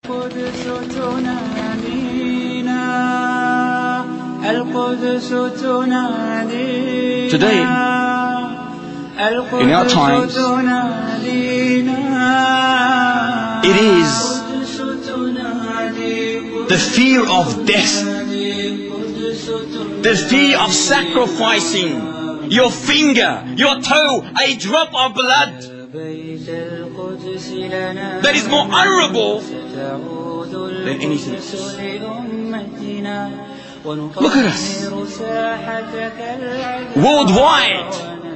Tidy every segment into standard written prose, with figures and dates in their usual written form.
Today, in our times, it is the fear of death, the fear of sacrificing your finger, your toe, a drop of blood, that is more honorable than anything else. Look at us, worldwide.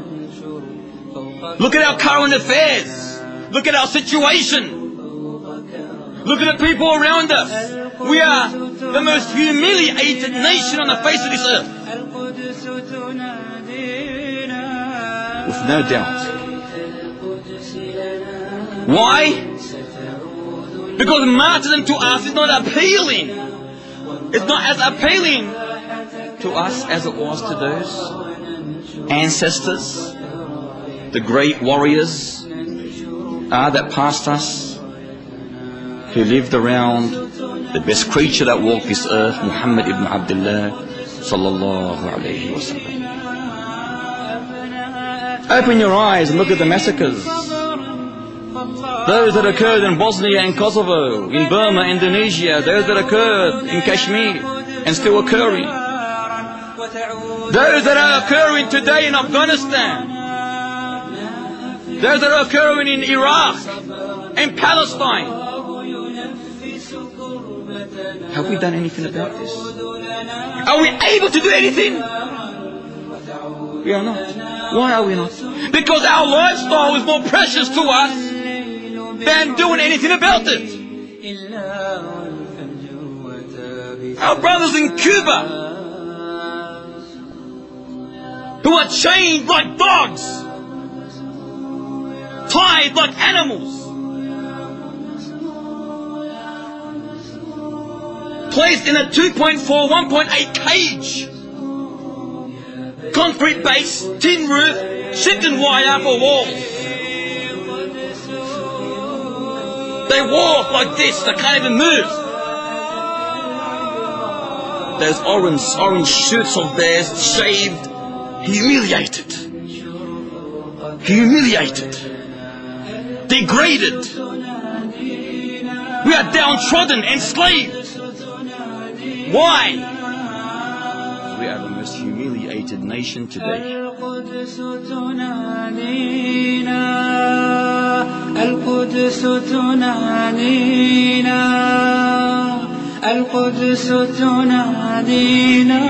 Look at our current affairs. Look at our situation. Look at the people around us. We are the most humiliated nation on the face of this earth. With no doubt. Why? Because martyrdom to us is not appealing. It's not as appealing to us as it was to those ancestors, the great warriors that passed us, who lived around the best creature that walked this earth, Muhammad ibn Abdullah sallallahu alayhi wa sallam. Open your eyes and look at the massacres. Those that occurred in Bosnia and Kosovo, in Burma, Indonesia, those that occurred in Kashmir and still occurring. Those that are occurring today in Afghanistan. Those that are occurring in Iraq and Palestine. Have we done anything about this? Are we able to do anything? We are not. Why are we not? Because our lifestyle is more precious to us than doing anything about it. Our brothers in Cuba, who are chained like dogs, tied like animals, placed in a 2.4, 1.8 cage, concrete base, tin roof, chicken wire for walls. They walk like this, they can't even move. Those orange shirts of theirs, shaved, humiliated, degraded. We are downtrodden, enslaved. Why? We are the most humiliated nation today. القدس تنادينا القدس تنادينا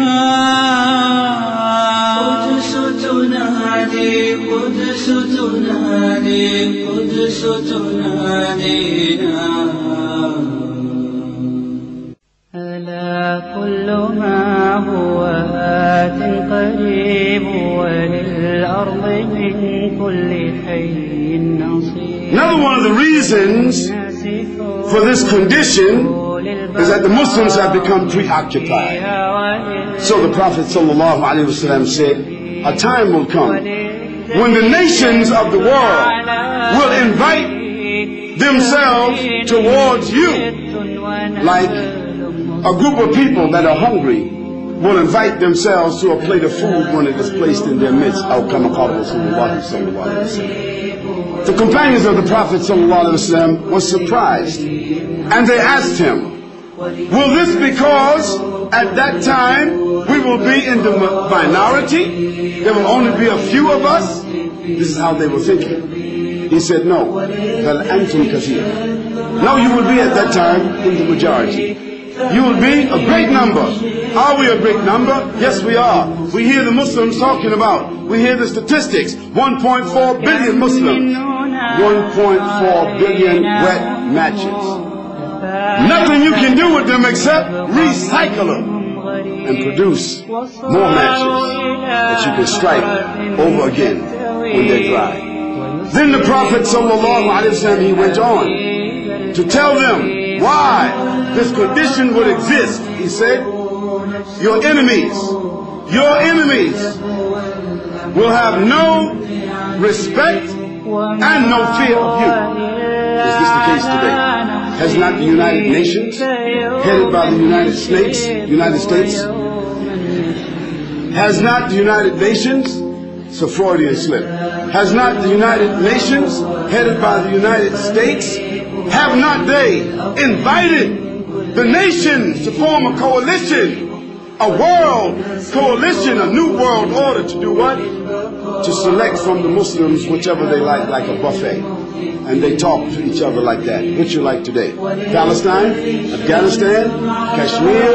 قدس تنادي قدس تنادي قدس تنادينا ألا كل ما هو آت قريب وللأرض من كل حي نصيب. Another one of the reasons for this condition is that the Muslims have become preoccupied. So the Prophet ﷺ said, a time will come when the nations of the world will invite themselves towards you, like a group of people that are hungry will invite themselves to a plate of food when it is placed in their midst. The companions of the Prophet ﷺ were surprised, and they asked him, will this because at that time we will be in the minority? There will only be a few of us? This is how they were thinking. He said, no, no, you will be at that time in the majority. You will be a great number. Are we a great number? Yes, we are. We hear the Muslims talking about, we hear the statistics, 1.4 billion Muslims, 1.4 billion wet matches. Nothing you can do with them except recycle them and produce more matches that you can strike over again when they're dry. Then the Prophet ﷺ, he went on to tell them why this condition would exist. He said, your enemies will have no respect and no fear of you. Is this the case today? Has not the United Nations, headed by the United States, has not the United Nations, it's a Freudian slip, has not the United Nations, headed by the United States, have not they invited the nations to form a coalition, a world coalition, a new world order to do what? To select from the Muslims whichever they like a buffet. And they talk to each other like that. What you like today? Palestine, Afghanistan, Kashmir,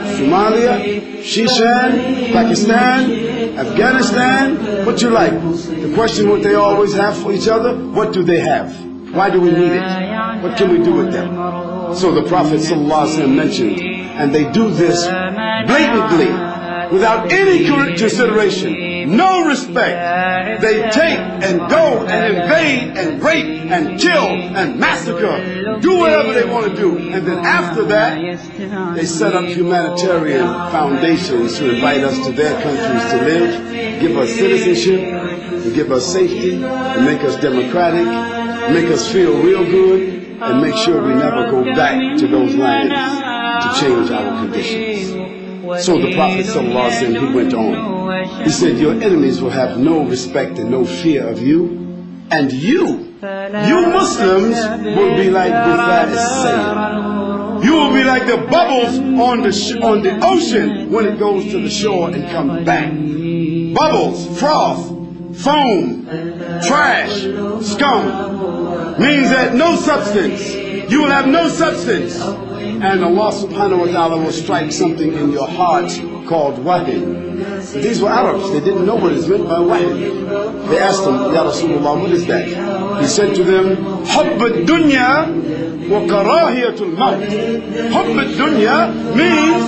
Somalia, Shishan, Pakistan, Afghanistan. What you like? The question what they always have for each other, what do they have? Why do we need it? What can we do with them? So the Prophet ﷺ mentioned, and they do this blatantly, without any consideration, no respect. They take and go and invade and rape and kill and massacre, do whatever they want to do. And then after that, they set up humanitarian foundations to invite us to their countries to live, give us citizenship, and give us safety, and make us democratic, make us feel real good, and make sure we never go back to those lands to change our conditions. So the Prophet ﷺ, he went on. He said, your enemies will have no respect and no fear of you. And you Muslims will be like Ghuthā as-sayl. You will be like the bubbles on the ocean when it goes to the shore and comes back. Bubbles, froth, foam, trash, scum. Means that no substance. You will have no substance. And Allah subhanahu wa ta'ala will strike something in your heart called wahin. These were Arabs. They didn't know what is meant by wahin. They asked him, Ya Rasulullah, what is that? He said to them, Hubb ad-dunya wa karahiyatul maut. Hubb ad-dunya means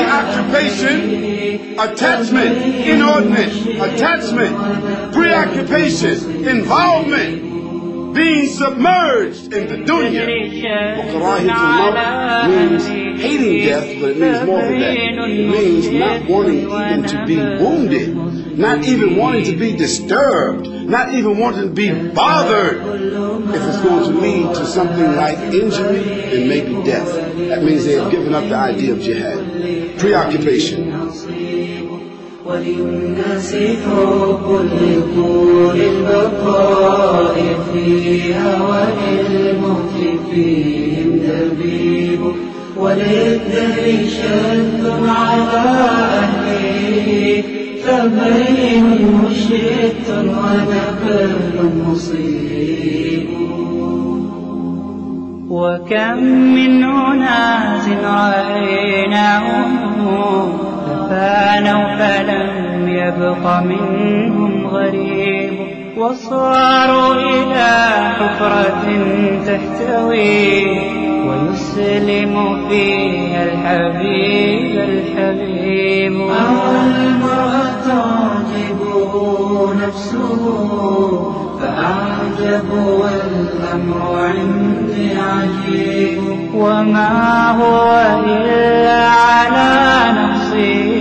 preoccupation, attachment, inordinate, attachment, preoccupation, involvement, being submerged in the dunya. Karahiyatul maut means hating death, but it means more than that. It means not wanting even to be wounded, not even wanting to be disturbed, not even wanting to be bothered. If it's going to lead to something like injury and maybe death, that means they have given up the idea of jihad. Preoccupation. وللناس حب لطول البقاء فيها وللموت فيهم دبيب وللدهر شد على أهله فبين مشرق ونكر مصيب وكم من أناس رأيناهم فانوا فلم يبق منهم غريب وصاروا إلى حفرة تحتوي ويسلم فيها الحبيب المرأة تعجبه نفسه فأعجب والأمر عندي عجيب وما هو إلا على نفسه